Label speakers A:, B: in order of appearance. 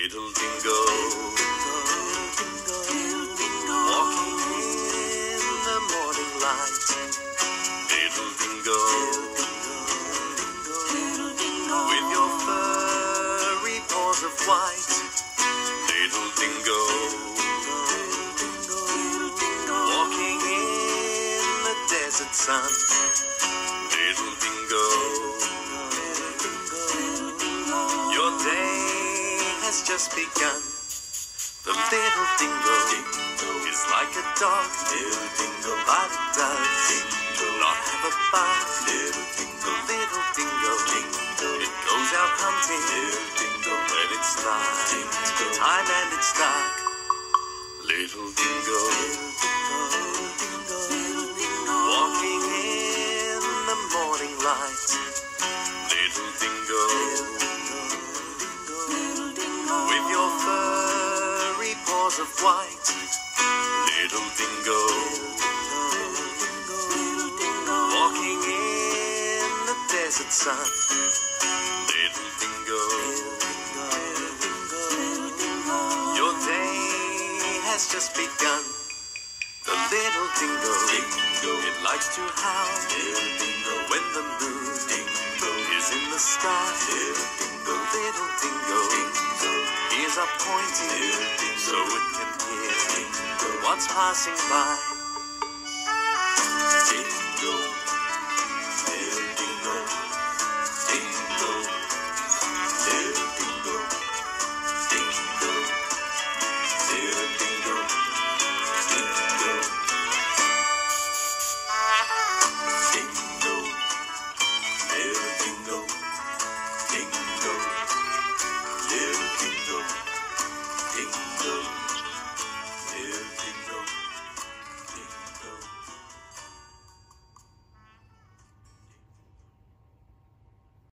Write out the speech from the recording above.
A: Little dingo, walking in the morning light. Little dingo, with your furry paws of white. Little dingo, walking in the desert sun. Little dingo, your day has just begun. The little dingo is like a dog. Little dingo, but it does not have a bark. The little dingo, it goes out hunting. When it's night time and it's dark. Little dingo, walking in the morning light. Little dingo, with your furry paws of white. Little dingo, walking in the desert sun. Little dingo, your day has just begun. The little dingo, it likes to howl when the moon is in the sky. The little dingo, ears are pointing so it can hear what's passing by. Dingo.